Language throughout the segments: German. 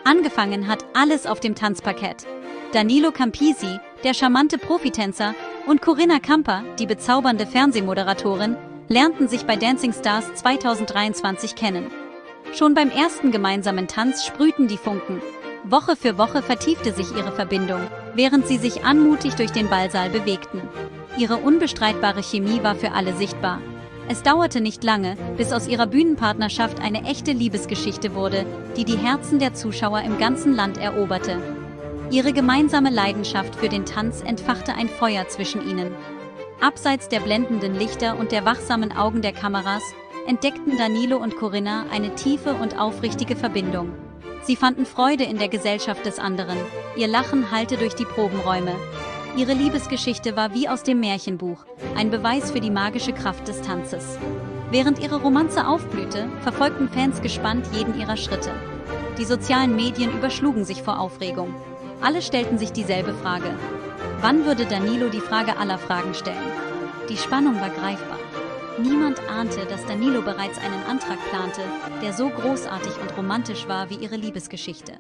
Angefangen hat alles auf dem Tanzparkett. Danilo Campisi, der charmante Profitänzer, und Corinna Camper, die bezaubernde Fernsehmoderatorin, lernten sich bei Dancing Stars 2023 kennen. Schon beim ersten gemeinsamen Tanz sprühten die Funken. Woche für Woche vertiefte sich ihre Verbindung, während sie sich anmutig durch den Ballsaal bewegten. Ihre unbestreitbare Chemie war für alle sichtbar. Es dauerte nicht lange, bis aus ihrer Bühnenpartnerschaft eine echte Liebesgeschichte wurde, die die Herzen der Zuschauer im ganzen Land eroberte. Ihre gemeinsame Leidenschaft für den Tanz entfachte ein Feuer zwischen ihnen. Abseits der blendenden Lichter und der wachsamen Augen der Kameras entdeckten Danilo und Corinna eine tiefe und aufrichtige Verbindung. Sie fanden Freude in der Gesellschaft des anderen, ihr Lachen hallte durch die Probenräume. Ihre Liebesgeschichte war wie aus dem Märchenbuch, ein Beweis für die magische Kraft des Tanzes. Während ihre Romanze aufblühte, verfolgten Fans gespannt jeden ihrer Schritte. Die sozialen Medien überschlugen sich vor Aufregung. Alle stellten sich dieselbe Frage. Wann würde Danilo die Frage aller Fragen stellen? Die Spannung war greifbar. Niemand ahnte, dass Danilo bereits einen Antrag plante, der so großartig und romantisch war wie ihre Liebesgeschichte.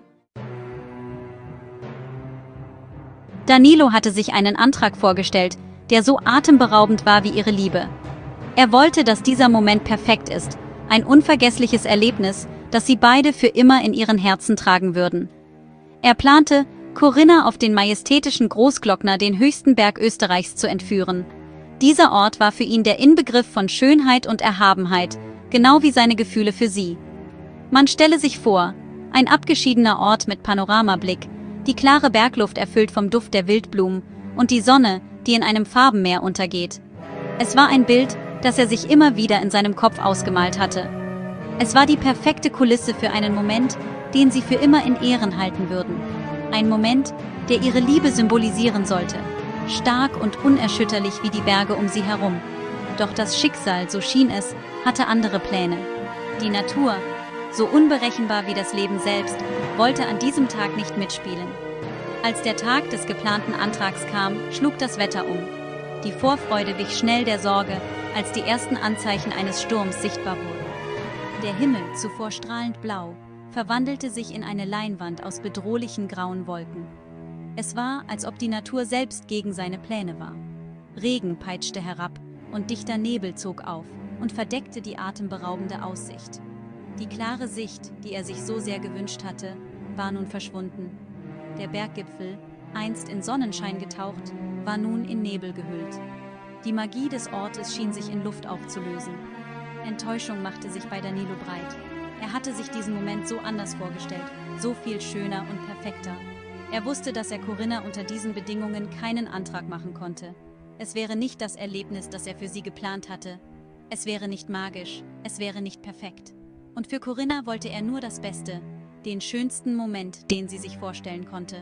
Danilo hatte sich einen Antrag vorgestellt, der so atemberaubend war wie ihre Liebe. Er wollte, dass dieser Moment perfekt ist, ein unvergessliches Erlebnis, das sie beide für immer in ihren Herzen tragen würden. Er plante, Corinna auf den majestätischen Großglockner, den höchsten Berg Österreichs, zu entführen. Dieser Ort war für ihn der Inbegriff von Schönheit und Erhabenheit, genau wie seine Gefühle für sie. Man stelle sich vor, ein abgeschiedener Ort mit Panoramablick, die klare Bergluft erfüllt vom Duft der Wildblumen und die Sonne, die in einem Farbenmeer untergeht. Es war ein Bild, das er sich immer wieder in seinem Kopf ausgemalt hatte. Es war die perfekte Kulisse für einen Moment, den sie für immer in Ehren halten würden. Ein Moment, der ihre Liebe symbolisieren sollte. Stark und unerschütterlich wie die Berge um sie herum. Doch das Schicksal, so schien es, hatte andere Pläne. Die Natur, so unberechenbar wie das Leben selbst, wollte an diesem Tag nicht mitspielen. Als der Tag des geplanten Antrags kam, schlug das Wetter um. Die Vorfreude wich schnell der Sorge, als die ersten Anzeichen eines Sturms sichtbar wurden. Der Himmel, zuvor strahlend blau, verwandelte sich in eine Leinwand aus bedrohlichen grauen Wolken. Es war, als ob die Natur selbst gegen seine Pläne war. Regen peitschte herab und dichter Nebel zog auf und verdeckte die atemberaubende Aussicht. Die klare Sicht, die er sich so sehr gewünscht hatte, war nun verschwunden. Der Berggipfel, einst in Sonnenschein getaucht, war nun in Nebel gehüllt. Die Magie des Ortes schien sich in Luft aufzulösen. Enttäuschung machte sich bei Danilo breit. Er hatte sich diesen Moment so anders vorgestellt, so viel schöner und perfekter. Er wusste, dass er Corinna unter diesen Bedingungen keinen Antrag machen konnte. Es wäre nicht das Erlebnis, das er für sie geplant hatte. Es wäre nicht magisch, es wäre nicht perfekt. Und für Corinna wollte er nur das Beste, den schönsten Moment, den sie sich vorstellen konnte.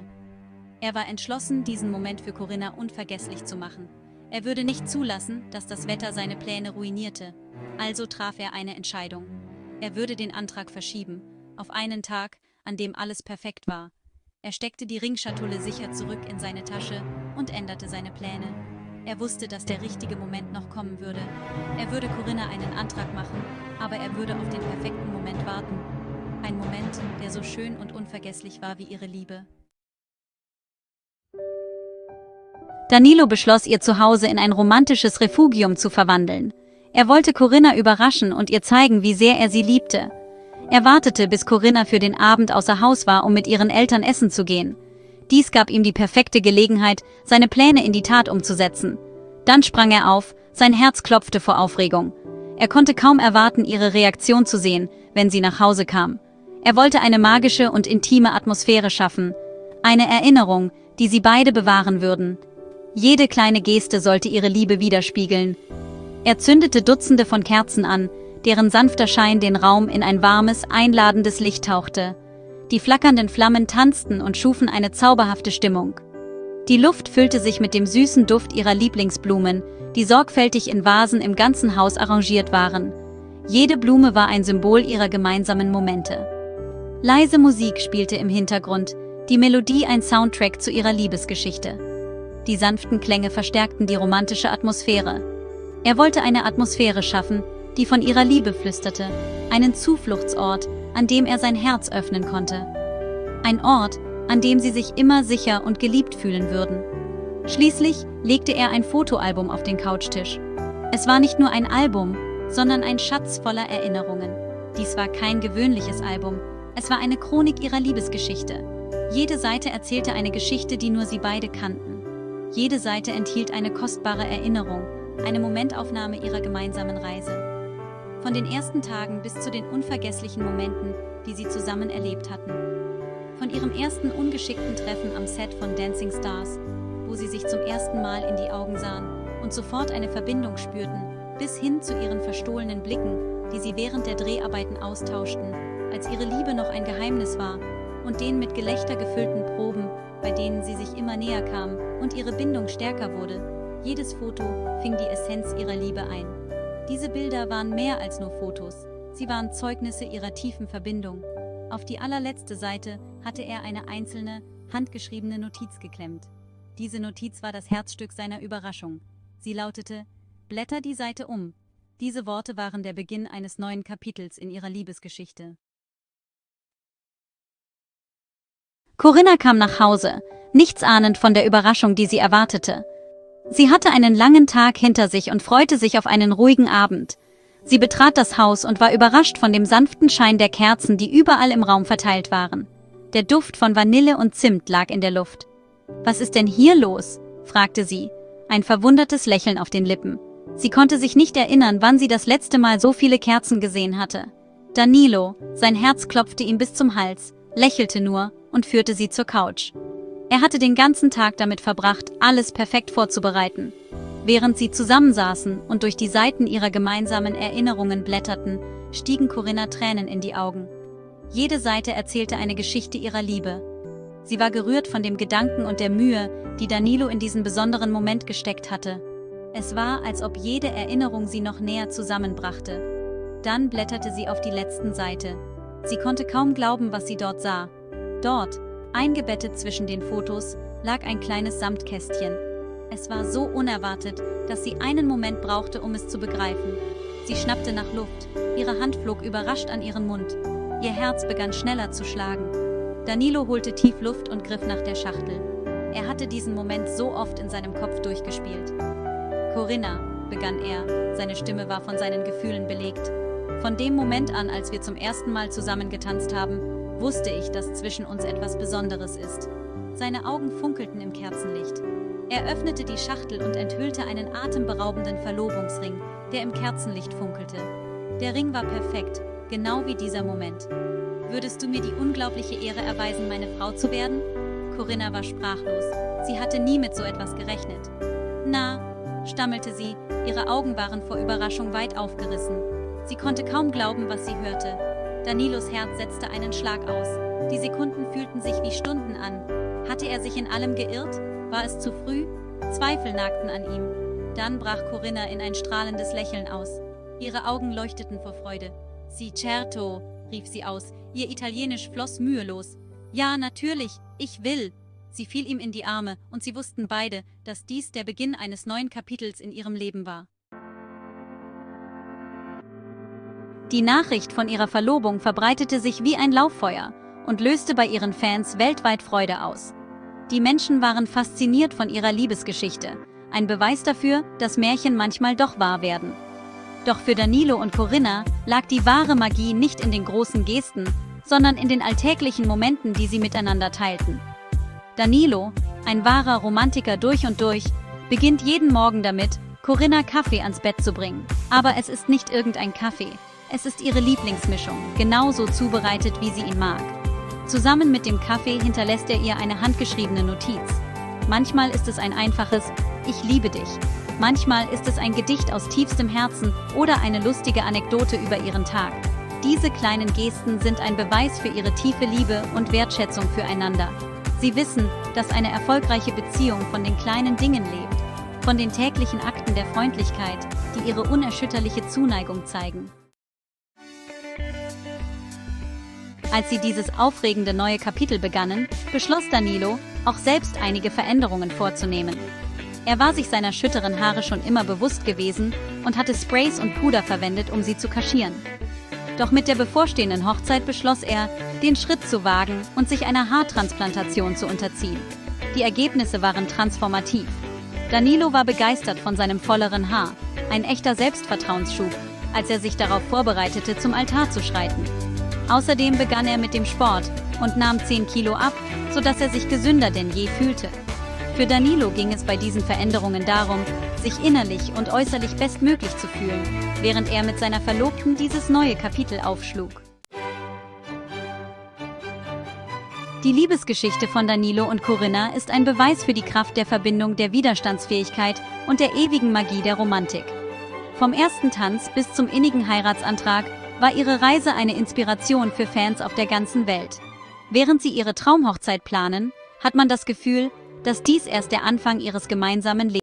Er war entschlossen, diesen Moment für Corinna unvergesslich zu machen. Er würde nicht zulassen, dass das Wetter seine Pläne ruinierte. Also traf er eine Entscheidung. Er würde den Antrag verschieben, auf einen Tag, an dem alles perfekt war. Er steckte die Ringschatulle sicher zurück in seine Tasche und änderte seine Pläne. Er wusste, dass der richtige Moment noch kommen würde. Er würde Corinna einen Antrag machen, aber er würde auf den perfekten Moment warten. Ein Moment, der so schön und unvergesslich war wie ihre Liebe. Danilo beschloss, ihr Zuhause in ein romantisches Refugium zu verwandeln. Er wollte Corinna überraschen und ihr zeigen, wie sehr er sie liebte. Er wartete, bis Corinna für den Abend außer Haus war, um mit ihren Eltern essen zu gehen. Dies gab ihm die perfekte Gelegenheit, seine Pläne in die Tat umzusetzen. Dann sprang er auf, sein Herz klopfte vor Aufregung. Er konnte kaum erwarten, ihre Reaktion zu sehen, wenn sie nach Hause kam. Er wollte eine magische und intime Atmosphäre schaffen. Eine Erinnerung, die sie beide bewahren würden. Jede kleine Geste sollte ihre Liebe widerspiegeln. Er zündete Dutzende von Kerzen an, deren sanfter Schein den Raum in ein warmes, einladendes Licht tauchte. Die flackernden Flammen tanzten und schufen eine zauberhafte Stimmung. Die Luft füllte sich mit dem süßen Duft ihrer Lieblingsblumen, die sorgfältig in Vasen im ganzen Haus arrangiert waren. Jede Blume war ein Symbol ihrer gemeinsamen Momente. Leise Musik spielte im Hintergrund, die Melodie ein Soundtrack zu ihrer Liebesgeschichte. Die sanften Klänge verstärkten die romantische Atmosphäre. Er wollte eine Atmosphäre schaffen, die von ihrer Liebe flüsterte, einen Zufluchtsort, an dem er sein Herz öffnen konnte. Ein Ort, an dem sie sich immer sicher und geliebt fühlen würden. Schließlich legte er ein Fotoalbum auf den Couchtisch. Es war nicht nur ein Album, sondern ein Schatz voller Erinnerungen. Dies war kein gewöhnliches Album, es war eine Chronik ihrer Liebesgeschichte. Jede Seite erzählte eine Geschichte, die nur sie beide kannten. Jede Seite enthielt eine kostbare Erinnerung, eine Momentaufnahme ihrer gemeinsamen Reise. Von den ersten Tagen bis zu den unvergesslichen Momenten, die sie zusammen erlebt hatten. Von ihrem ersten ungeschickten Treffen am Set von Dancing Stars, wo sie sich zum ersten Mal in die Augen sahen und sofort eine Verbindung spürten, bis hin zu ihren verstohlenen Blicken, die sie während der Dreharbeiten austauschten, als ihre Liebe noch ein Geheimnis war, und den mit Gelächter gefüllten Proben, bei denen sie sich immer näher kam und ihre Bindung stärker wurde. Jedes Foto fing die Essenz ihrer Liebe ein. Diese Bilder waren mehr als nur Fotos, sie waren Zeugnisse ihrer tiefen Verbindung. Auf die allerletzte Seite hatte er eine einzelne, handgeschriebene Notiz geklemmt. Diese Notiz war das Herzstück seiner Überraschung. Sie lautete: Blätter die Seite um. Diese Worte waren der Beginn eines neuen Kapitels in ihrer Liebesgeschichte. Corinna kam nach Hause, nichts ahnend von der Überraschung, die sie erwartete. Sie hatte einen langen Tag hinter sich und freute sich auf einen ruhigen Abend. Sie betrat das Haus und war überrascht von dem sanften Schein der Kerzen, die überall im Raum verteilt waren. Der Duft von Vanille und Zimt lag in der Luft. »Was ist denn hier los?« fragte sie, ein verwundertes Lächeln auf den Lippen. Sie konnte sich nicht erinnern, wann sie das letzte Mal so viele Kerzen gesehen hatte. Danilo, sein Herz klopfte ihm bis zum Hals, lächelte nur und führte sie zur Couch. Er hatte den ganzen Tag damit verbracht, alles perfekt vorzubereiten. Während sie zusammensaßen und durch die Seiten ihrer gemeinsamen Erinnerungen blätterten, stiegen Corinna Tränen in die Augen. Jede Seite erzählte eine Geschichte ihrer Liebe. Sie war gerührt von dem Gedanken und der Mühe, die Danilo in diesen besonderen Moment gesteckt hatte. Es war, als ob jede Erinnerung sie noch näher zusammenbrachte. Dann blätterte sie auf die letzten Seite. Sie konnte kaum glauben, was sie dort sah. Dort, eingebettet zwischen den Fotos, lag ein kleines Samtkästchen. Es war so unerwartet, dass sie einen Moment brauchte, um es zu begreifen. Sie schnappte nach Luft, ihre Hand flog überrascht an ihren Mund. Ihr Herz begann schneller zu schlagen. Danilo holte tief Luft und griff nach der Schachtel. Er hatte diesen Moment so oft in seinem Kopf durchgespielt. »Corinna«, begann er, seine Stimme war von seinen Gefühlen belegt. »Von dem Moment an, als wir zum ersten Mal zusammen getanzt haben, wusste ich, dass zwischen uns etwas Besonderes ist.« Seine Augen funkelten im Kerzenlicht. Er öffnete die Schachtel und enthüllte einen atemberaubenden Verlobungsring, der im Kerzenlicht funkelte. Der Ring war perfekt, genau wie dieser Moment. »Würdest du mir die unglaubliche Ehre erweisen, meine Frau zu werden?« Corinna war sprachlos. Sie hatte nie mit so etwas gerechnet. »Na«, stammelte sie, ihre Augen waren vor Überraschung weit aufgerissen. Sie konnte kaum glauben, was sie hörte. Danilos Herz setzte einen Schlag aus. Die Sekunden fühlten sich wie Stunden an. Hatte er sich in allem geirrt? War es zu früh? Zweifel nagten an ihm. Dann brach Corinna in ein strahlendes Lächeln aus. Ihre Augen leuchteten vor Freude. »Sì, certo«, rief sie aus. Ihr Italienisch floss mühelos. »Ja, natürlich, ich will!« Sie fiel ihm in die Arme, und sie wussten beide, dass dies der Beginn eines neuen Kapitels in ihrem Leben war. Die Nachricht von ihrer Verlobung verbreitete sich wie ein Lauffeuer und löste bei ihren Fans weltweit Freude aus. Die Menschen waren fasziniert von ihrer Liebesgeschichte, ein Beweis dafür, dass Märchen manchmal doch wahr werden. Doch für Danilo und Corinna lag die wahre Magie nicht in den großen Gesten, sondern in den alltäglichen Momenten, die sie miteinander teilten. Danilo, ein wahrer Romantiker durch und durch, beginnt jeden Morgen damit, Corinna Kaffee ans Bett zu bringen. Aber es ist nicht irgendein Kaffee, es ist ihre Lieblingsmischung, genauso zubereitet, wie sie ihn mag. Zusammen mit dem Kaffee hinterlässt er ihr eine handgeschriebene Notiz. Manchmal ist es ein einfaches »Ich liebe dich«. Manchmal ist es ein Gedicht aus tiefstem Herzen oder eine lustige Anekdote über ihren Tag. Diese kleinen Gesten sind ein Beweis für ihre tiefe Liebe und Wertschätzung füreinander. Sie wissen, dass eine erfolgreiche Beziehung von den kleinen Dingen lebt, von den täglichen Akten der Freundlichkeit, die ihre unerschütterliche Zuneigung zeigen. Als sie dieses aufregende neue Kapitel begannen, beschloss Danilo, auch selbst einige Veränderungen vorzunehmen. Er war sich seiner schütteren Haare schon immer bewusst gewesen und hatte Sprays und Puder verwendet, um sie zu kaschieren. Doch mit der bevorstehenden Hochzeit beschloss er, den Schritt zu wagen und sich einer Haartransplantation zu unterziehen. Die Ergebnisse waren transformativ. Danilo war begeistert von seinem volleren Haar, ein echter Selbstvertrauensschub, als er sich darauf vorbereitete, zum Altar zu schreiten. Außerdem begann er mit dem Sport und nahm 10 Kilo ab, sodass er sich gesünder denn je fühlte. Für Danilo ging es bei diesen Veränderungen darum, sich innerlich und äußerlich bestmöglich zu fühlen, während er mit seiner Verlobten dieses neue Kapitel aufschlug. Die Liebesgeschichte von Danilo und Corinna ist ein Beweis für die Kraft der Verbindung, der Widerstandsfähigkeit und der ewigen Magie der Romantik. Vom ersten Tanz bis zum innigen Heiratsantrag war ihre Reise eine Inspiration für Fans auf der ganzen Welt. Während sie ihre Traumhochzeit planen, hat man das Gefühl, dass dies erst der Anfang ihres gemeinsamen Lebens ist.